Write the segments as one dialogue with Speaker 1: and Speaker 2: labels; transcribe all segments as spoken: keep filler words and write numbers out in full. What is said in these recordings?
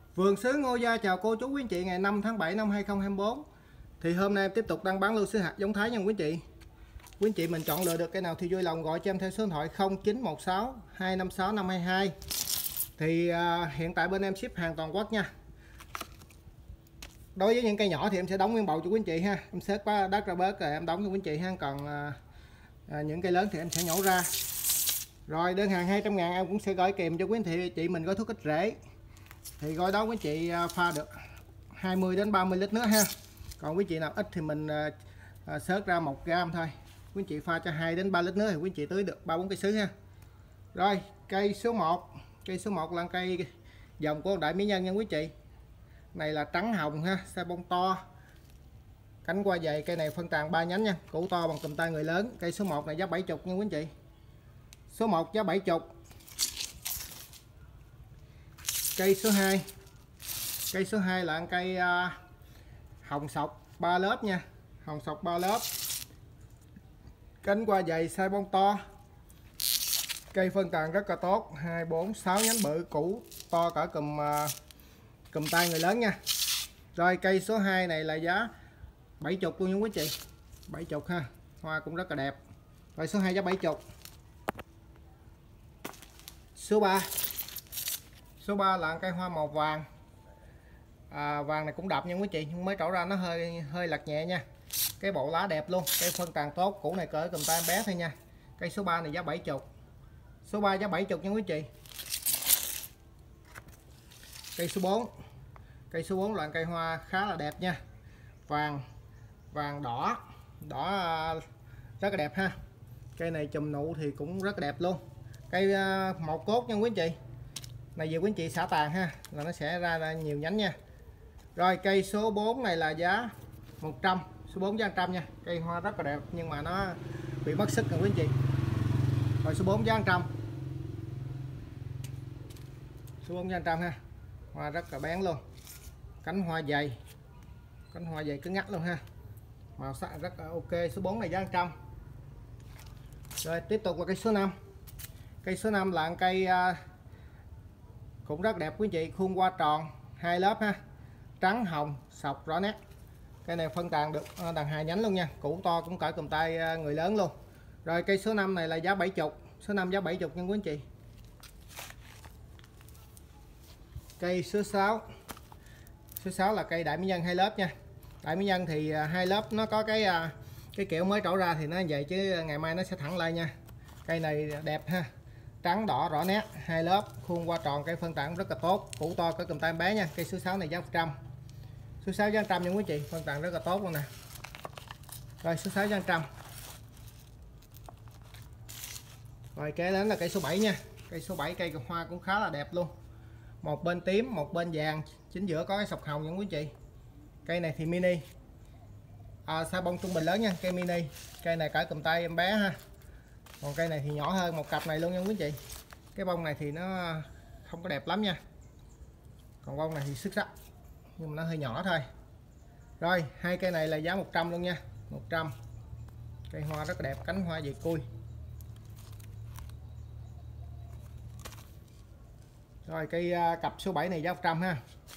Speaker 1: Vườn sứ Ngô Gia chào cô chú quý anh chị ngày năm tháng bảy năm hai nghìn không trăm hai mươi tư. Thì hôm nay em tiếp tục đăng bán lưu sứ hạt giống Thái nha quý anh chị. Quý anh chị mình chọn lựa được cái nào thì vui lòng gọi cho em theo số điện thoại không chín một sáu hai năm sáu năm hai hai. Thì à, hiện tại bên em ship hàng toàn quốc nha. Đối với những cây nhỏ thì em sẽ đóng nguyên bầu cho quý anh chị ha. Em xếp đất ra bớt rồi em đóng cho quý anh chị ha. Còn à, à, những cây lớn thì em sẽ nhổ ra. Rồi đơn hàng hai trăm ngàn em cũng sẽ gửi kèm cho quý anh chị mình gói thuốc kích rễ. Thì gói đó quý anh chị pha được hai mươi đến ba mươi lít nước ha. Còn quý chị nào ít thì mình à, xớt ra một gam thôi. Quý anh chị pha cho hai đến ba lít nước thì quý anh chị tưới được ba bốn cây sứ ha. Rồi, cây số một. Cây số một là cây dòng của Đại Mỹ Nhân nha quý chị. Này là trắng hồng ha, sai bông to. Cánh qua dày, cây này phân tàn ba nhánh nha, củ to bằng cầm tay người lớn. Cây số một này giá bảy mươi nha quý anh chị. Số một giá bảy mươi. Cây số hai. Cây số hai là cây uh, hồng sọc ba lớp nha. Hồng sọc ba lớp. Cánh qua dày, sai bông to. Cây phân tàn rất là tốt, hai bốn sáu nhánh bự, củ to cả cùm uh, cùm tay người lớn nha. Rồi cây số hai này là giá bảy mươi luôn nha quý chị. bảy mươi ha. Hoa cũng rất là đẹp. Rồi số hai giá bảy mươi. Số ba. Số ba là cây hoa màu vàng. À, vàng này cũng đậm nha quý chị, nhưng mới trổ ra nó hơi hơi lặt nhẹ nha. Cái bộ lá đẹp luôn, cây phân tàn tốt, củ này cỡ cầm tay em bé thôi nha. Cây số ba này giá bảy mươi. Số ba giá bảy mươi nha quý chị. Cây số bốn. Cây số bốn là cây hoa khá là đẹp nha. Vàng vàng đỏ, đỏ rất là đẹp ha. Cây này chùm nụ thì cũng rất là đẹp luôn. Cây một cốt nha quý chị. Này về quý anh chị xả tàn ha, là nó sẽ ra, ra nhiều nhánh nha. Rồi cây số bốn này là giá một trăm. Số bốn giá một trăm nha. Cây hoa rất là đẹp nhưng mà nó bị mất sức rồi quý anh chị. Rồi số bốn giá một trăm. Số bốn giá một trăm ha. Hoa rất là bén luôn. Cánh hoa dày. Cánh hoa dày cứng ngắt luôn ha. Màu sắc rất là ok. Số bốn này giá một trăm. Rồi tiếp tục là cây số năm. Cây số năm là cây uh, cũng rất đẹp quý anh chị, khuôn hoa tròn, hai lớp ha. Trắng hồng sọc rõ nét. Cây này phân tàn được đằng hai nhánh luôn nha, củ to cũng cỡ cầm tay người lớn luôn. Rồi cây số năm này là giá bảy mươi. Số năm giá bảy mươi nha quý anh chị. Cây số sáu. Số sáu là cây Đại Mỹ Nhân hai lớp nha. Đại Mỹ Nhân thì hai lớp nó có cái cái kiểu mới trổ ra thì nó vậy chứ ngày mai nó sẽ thẳng lại nha. Cây này đẹp ha. Trắng đỏ rõ nét, hai lớp, khuôn hoa tròn, cây phân tàn rất là tốt, củ to cỡ cầm tay bé nha. Cây số sáu này giá một trăm. Số sáu giá một trăm nha quý chị, phân tàn rất là tốt luôn nè. Rồi số sáu giá một trăm. Rồi kế đến là cây số bảy nha. Cây số bảy cây hoa cũng khá là đẹp luôn. Một bên tím, một bên vàng, chính giữa có cái sọc hồng nha quý chị. Cây này thì mini. À, sa bông trung bình lớn nha, cây mini. Cây này cỡ cầm tay em bé ha. Còn cây này thì nhỏ hơn một cặp này luôn nha quý chị. Cái bông này thì nó không có đẹp lắm nha. Còn bông này thì xuất sắc nhưng mà nó hơi nhỏ thôi. Rồi hai cây này là giá một trăm luôn nha. một trăm. Cây hoa rất là đẹp, cánh hoa dày cui. Rồi cây cặp số bảy này giá một trăm ha.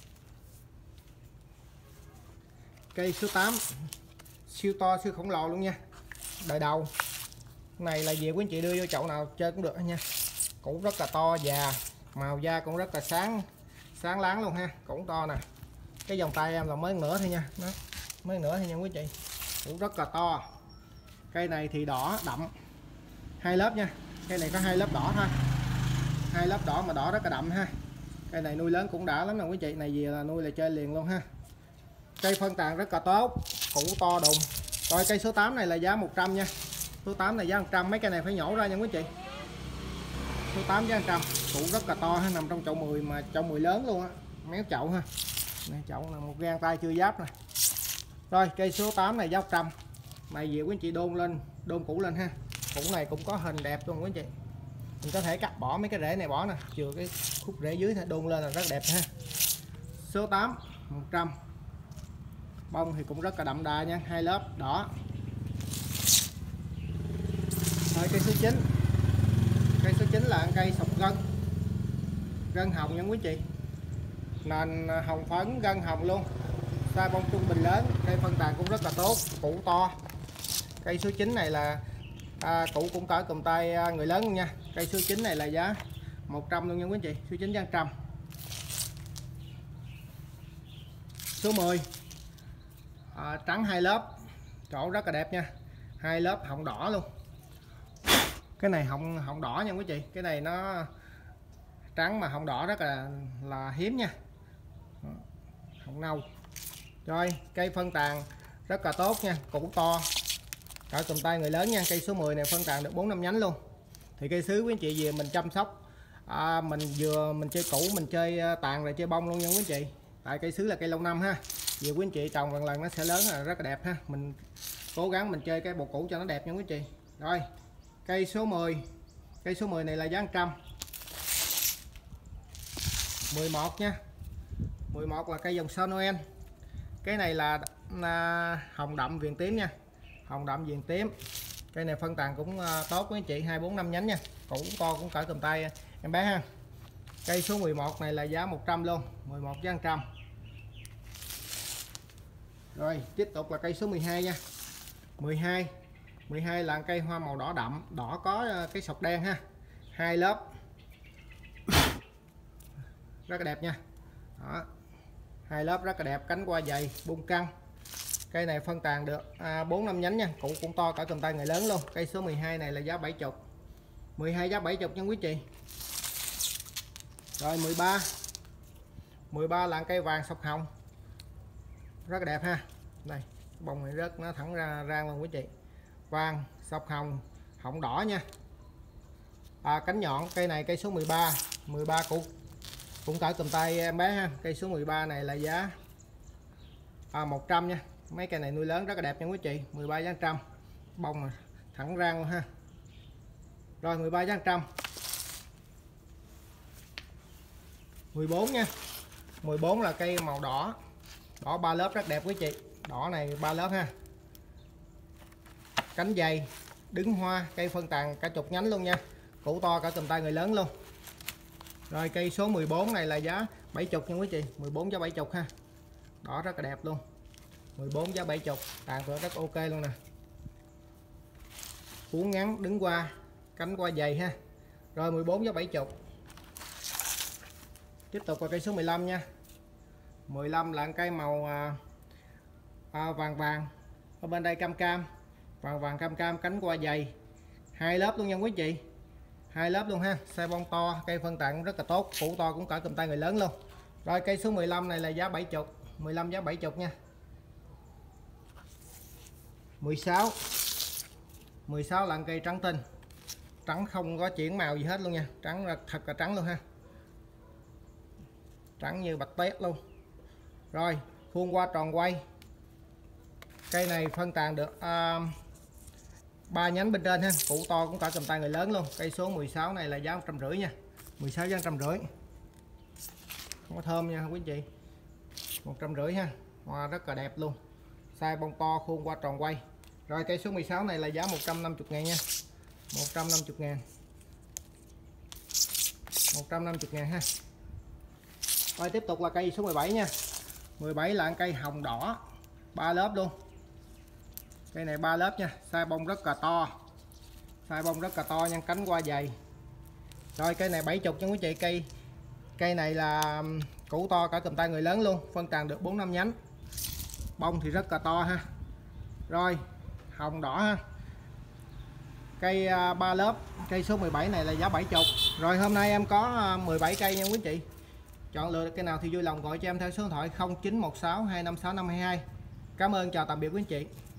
Speaker 1: Cây số tám. Siêu to siêu khổng lồ luôn nha. Đời đầu. Này là về quý anh chị đưa vô chậu nào chơi cũng được nha. Củ rất là to già, màu da cũng rất là sáng sáng láng luôn ha, củ to nè. Cái vòng tay em là mới nửa thôi nha, đó, mới nửa thôi nha quý chị. Củ rất là to. Cây này thì đỏ đậm, hai lớp nha. Cây này có hai lớp đỏ thôi, hai lớp đỏ mà đỏ rất là đậm ha. Cây này nuôi lớn cũng đã lắm nè quý chị, này về là nuôi là chơi liền luôn ha. Cây phân tàn rất là tốt, củ to đùng. Rồi cây số tám này là giá một trăm nha. Số tám này giá một trăm, mấy cây này phải nhổ ra nha quý chị. Số tám giá một trăm, củ rất là to ha, nằm trong chậu mười mà chậu mười lớn luôn á, méo chậu ha. Này chậu là một gang tay chưa giáp nè. Rồi cây số tám này giá một trăm. Này về quý chị đôn lên, đôn củ lên ha. Củ này cũng có hình đẹp luôn quý chị. Mình có thể cắt bỏ mấy cái rễ này bỏ nè, chừa cái khúc rễ dưới thôi, đôn lên là rất đẹp ha. Số tám một trăm. Bông thì cũng rất là đậm đà nha, hai lớp đỏ. Rồi cây số chín. Cây số chín là cây sọc gân. Gân hồng nha quý chị. nền hồng phấn gân hồng luôn, size bông trung bình lớn, cây phân tàn cũng rất là tốt, củ to. Cây số chín này là à, củ cũng cỡ cầm tay người lớn luôn nha. Cây số chín này là giá một trăm luôn nha quý anh chị, số chín giá một trăm. Số mười à, trắng hai lớp, chỗ rất là đẹp nha, hai lớp hồng đỏ luôn. Cái này hồng hồng đỏ nha quý chị, cái này nó trắng mà hồng đỏ rất là là hiếm nha, hồng nâu. Rồi cây phân tàn rất là tốt nha, củ to cỡ cầm tay người lớn nha. Cây số mười này phân tàn được bốn năm nhánh luôn. Thì cây sứ quý anh chị về mình chăm sóc à, mình vừa mình chơi củ, mình chơi tàn rồi chơi bông luôn nha quý anh chị. Tại cây sứ là cây lâu năm ha, về quý anh chị trồng lần lần nó sẽ lớn là rất là đẹp ha. Mình cố gắng mình chơi cái bột củ cho nó đẹp nha quý anh chị. Rồi cây số mười, cây số mười này là giá một trăm. mười một nha, mười một là cây dòng sao Noel. Cái này là à, hồng đậm viền tím nha, hồng đậm viền tím. Cây này phân tàn cũng à, tốt với anh chị, hai bốn năm nhánh nha, củ to cũng cỡ cầm tay em bé ha. Cây số mười một này là giá một trăm luôn, mười một giá một trăm. Rồi tiếp tục là cây số mười hai nha. mười hai, mười hai là cây hoa màu đỏ đậm, đỏ có cái sọc đen ha, hai lớp rất là đẹp nha. Đó, hai lớp rất là đẹp, cánh hoa dày, bung căng. Cây này phân tàn được à, bốn năm nhánh nha, củ cũng to cả cầm tay người lớn luôn. Cây số mười hai này là giá bảy mươi, mười hai giá bảy mươi nha quý chị. Rồi mười ba, mười ba là cây vàng sọc hồng rất là đẹp ha. Đây bông này rất nó thẳng ra rang luôn quý chị, vàng sọc hồng, hồng đỏ nha, à, cánh nhọn. Cây này cây số mười ba, mười ba củ cũng cỡ cầm tay em bé ha. Cây số mười ba này là giá à, một trăm nha. Mấy cây này nuôi lớn rất là đẹp nha quý chị, mười ba giá một trăm, bông mà thẳng rang luôn ha. Rồi mười ba giá một trăm. mười bốn nha, mười bốn là cây màu đỏ, đỏ ba lớp rất đẹp quý chị, đỏ này ba lớp ha, cánh dày, đứng hoa, cây phân tàn cả chục nhánh luôn nha, củ to cả cầm tay người lớn luôn. Rồi cây số mười bốn này là giá bảy mươi nha quý chị, mười bốn giá bảy mươi ha, đỏ rất là đẹp luôn, mười bốn giá bảy mươi, tàn tựa rất ok luôn nè, cuốn ngắn, đứng qua, cánh qua dày ha. Rồi mười bốn giá bảy mươi. Tiếp tục là cây số mười lăm nha. mười lăm là cây màu à, à, vàng vàng, ở bên đây cam cam, vàng vàng cam cam, cánh qua dày, hai lớp luôn nha quý chị, hai lớp luôn ha, size bông to, cây phân tàn cũng rất là tốt, củ to cũng cả cầm tay người lớn luôn. Rồi cây số mười lăm này là giá bảy mươi, mười lăm giá bảy mươi nha. mười sáu, mười sáu là cây trắng tinh, trắng không có chuyển màu gì hết luôn nha, trắng là thật là trắng luôn ha, trắng như bạch tét luôn. Rồi khuôn hoa tròn quay, cây này phân tàn được ba uh, nhánh bên trên ha, củ to cũng cả cầm tay người lớn luôn. Cây số mười sáu này là giá một trăm rưỡi nha, mười sáu giá một trăm rưỡi, không có thơm nha quý chị, một trăm rưỡi ha, hoa rất là đẹp luôn, size bông to, khuôn hoa tròn quay. Rồi cây số mười sáu này là giá một trăm năm mươi ngàn nha, một trăm năm mươi ngàn, một trăm năm mươi ngàn ha. Rồi tiếp tục là cây số mười bảy nha. mười bảy là cây hồng đỏ, ba lớp luôn. Cây này ba lớp nha, size bông rất là to, size bông rất là to nha, cánh qua dày. Rồi cây này bảy mươi nha quý chị. Cây cây này là củ to cả cầm tay người lớn luôn, phân tàn được bốn năm nhánh, bông thì rất là to ha. Rồi hồng đỏ ha, cây ba lớp, cây số mười bảy này là giá bảy mươi. Rồi hôm nay em có mười bảy cây nha quý chị, chọn lựa cây nào thì vui lòng gọi cho em theo số điện thoại không chín một sáu hai năm sáu năm hai hai. Cảm ơn, chào tạm biệt quý anh chị.